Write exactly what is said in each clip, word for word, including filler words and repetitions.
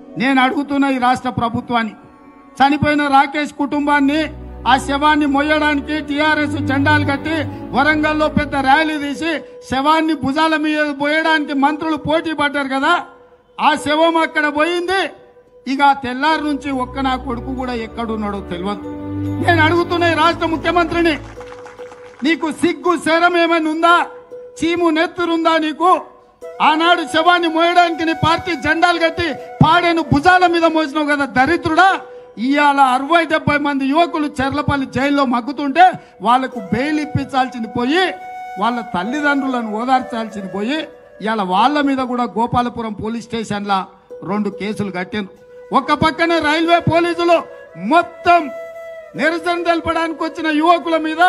నేను అడుగుతున్న ఈ రాష్ట్ర ప్రభుత్వాన్ని, చనిపోయిన రాకేష్ కుటుంబాన్ని ఆ శవాన్ని మొయ్యడానికి టీఆర్ఎస్ జెండాలు కట్టి వరంగల్లో పెద్ద ర్యాలీ తీసి శవాన్ని భుజాల మీద పోయడానికి మంత్రులు పోటీ పడ్డారు కదా, ఆ శవం అక్కడ పోయింది. ఇక తెల్లారి నుంచి ఒక్క నా కొడుకు కూడా ఎక్కడున్నాడో తెలియదు. నేను అడుగుతున్న ఈ రాష్ట్ర ముఖ్యమంత్రిని, నీకు సిగ్గు శరం ఏమైనా ఉందా? చీము నెత్తురుందా నీకు? ఆనాడు శవాన్ని మోయడానికి నీ పార్టీ జెండాలు కట్టి పాడేను భుజాల మీద మోసినావు కదా దరిద్రుడా. ఇవాళ అరవై డెబ్బై మంది యువకులు చెర్లపల్లి జైల్లో మగ్గుతుంటే వాళ్లకు బెయిల్ ఇప్పించాల్సింది పోయి, వాళ్ళ తల్లిదండ్రులను ఓదార్చాల్సింది పోయి, ఇవాళ వాళ్ళ మీద కూడా గోపాలపురం పోలీస్ స్టేషన్ల రెండు కేసులు కట్టారు. ఒక పక్కనే రైల్వే పోలీసులు మొత్తం నిరసన తెలపడానికి వచ్చిన యువకుల మీద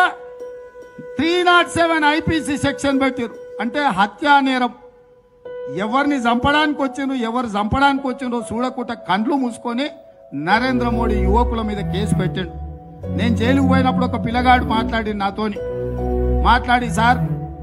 three not seven IPC section పెట్టారు. అంటే హత్యా నేరం. ఎవరిని చంపడానికి వచ్చిండ్రు, ఎవరు చంపడానికి వచ్చిండ్రో చూడకుండా కండ్లు మూసుకొని నరేంద్ర మోడీ యువకుల మీద కేసు పెట్టాడు. నేను జైలుకు పోయినప్పుడు ఒక పిల్లగాడు మాట్లాడి నాతోని మాట్లాడి, సార్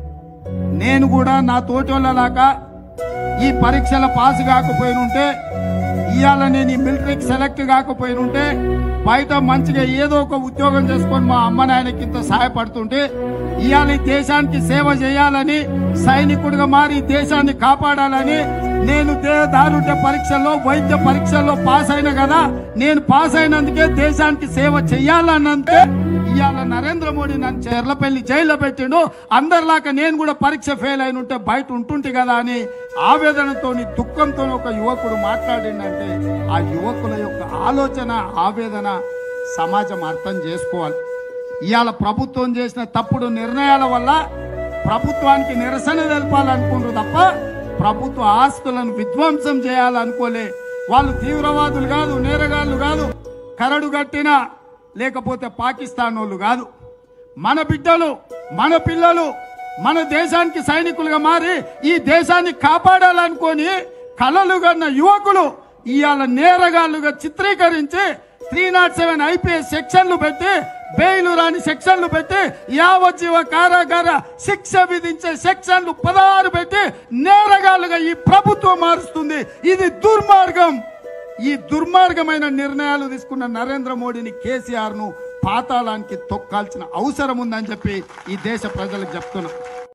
నేను కూడా నా తోటి వాళ్ళలాగా ఈ పరీక్షల పాస్ కాకపోయినుంటే, ఇవాళ నేను ఈ మిలిటరీకి సెలెక్ట్ కాకపోయినుంటే, బయట మంచిగా ఏదో ఒక ఉద్యోగం చేసుకొని మా అమ్మ నాయనకి ఇంత సహాయపడుతుంటే, ఇవాళ ఈ దేశానికి సేవ చేయాలని, సైనికుడిగా మారి దేశాన్ని కాపాడాలని నేను దారుంటే పరీక్షల్లో వైద్య పరీక్షల్లో పాస్ అయినా కదా, నేను పాస్ అయినందుకే దేశానికి సేవ చెయ్యాలన్నందుకే ఇవాళ నరేంద్ర మోడీ నన్ను చెర్లపల్లి జైల్లో పెట్టిండు. అందరిలాగా నేను కూడా పరీక్ష ఫెయిల్ అయిన ఉంటే బయట ఉంటుంటే కదా అని ఆవేదనతో దుఃఖంతో ఒక యువకుడు మాట్లాడిందంటే, ఆ యువకుల యొక్క ఆలోచన ఆవేదన సమాజం అర్థం చేసుకోవాలి. ఇవాళ ప్రభుత్వం చేసిన తప్పుడు నిర్ణయాల వల్ల ప్రభుత్వానికి నిరసన తెలపాలనుకుంటారు తప్ప ప్రభుత్వ ఆస్తులను విధ్వంసం చేయాలనుకోలే. వాళ్ళు తీవ్రవాదులు కాదు, నేరగాళ్లు కాదు, కరడు కట్టిన లేకపోతే పాకిస్తాన్ వాళ్ళు కాదు. మన బిడ్డలు, మన పిల్లలు మన దేశానికి సైనికులుగా మారి ఈ దేశాన్ని కాపాడాలనుకొని కలలు కన్న యువకులు ఇవాళ నేరగాళ్లుగా చిత్రీకరించి త్రీ నాట్ సెవెన్ ఐపీఎస్ సెక్షన్లు పెట్టి, బెయిలు రాని సెక్షన్లు పెట్టి, యావజ్జీవ కారాగార శిక్ష విధించే సెక్షన్లు పదహారు పెట్టి నేరగాళ్లుగా ఈ ప్రభుత్వం మారుస్తుంది. ఇది దుర్మార్గం. ఈ దుర్మార్గమైన నిర్ణయాలు తీసుకున్న నరేంద్ర మోడీని, కేసీఆర్ ను పాతాళానికి తొక్కాల్సిన అవసరం ఉందని చెప్పి ఈ దేశ ప్రజలకు చెప్తున్నా.